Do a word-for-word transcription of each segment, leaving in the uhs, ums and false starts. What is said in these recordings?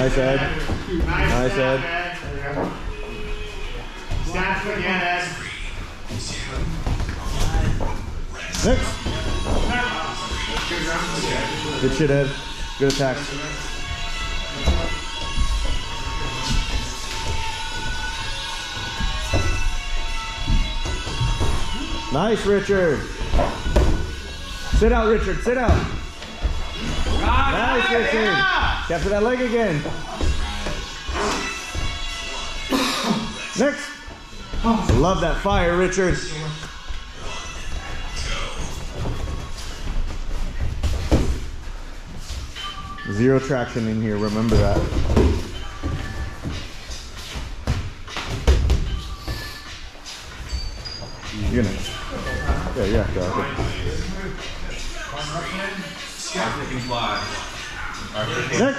Nice, Ed. Nice, Ed. Snap again, Ed. Next. Good shit, Ed. Good attack. Nice, Richard. Sit out, Richard. Sit out. Nice, Richard. Yeah. Capture that leg again. Next. Love that fire, Richard. Zero traction in here, remember that. You're gonna. Yeah, yeah, go. Next.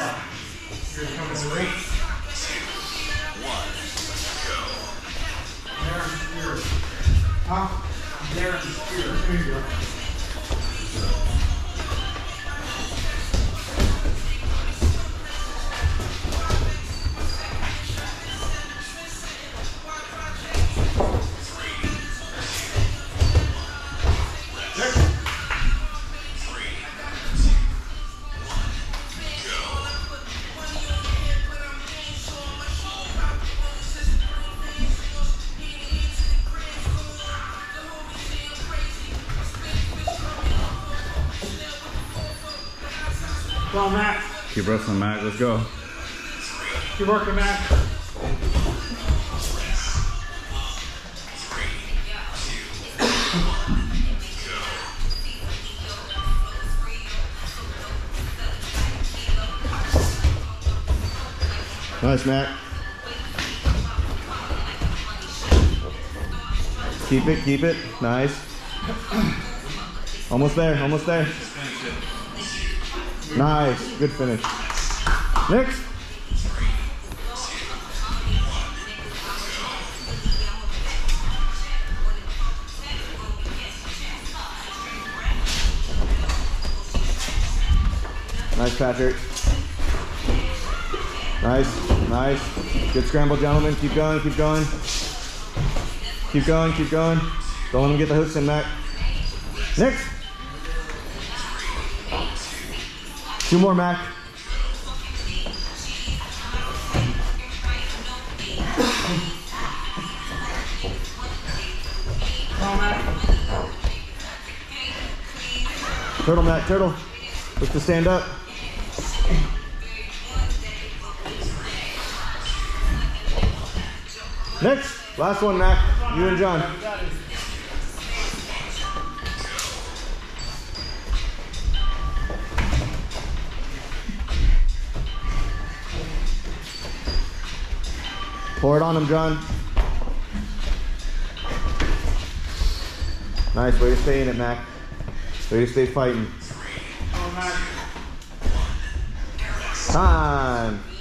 Come on, Matt. Keep wrestling, Matt. Let's go. Keep working, Matt. Nice, Matt. Keep it, keep it. Nice. Almost there, almost there. Nice, good finish. Next. Nice, Patrick. Nice, nice. Good scramble, gentlemen. Keep going, keep going. Keep going, keep going. Don't let him get the hooks in, Mac. Next. Two more, Mac. Turtle, Mac, turtle. Look to stand up. Next, last one, Mac. You and John. Pour it on him, John. Nice, way to stay in it, Mac. Way to stay fighting. Time.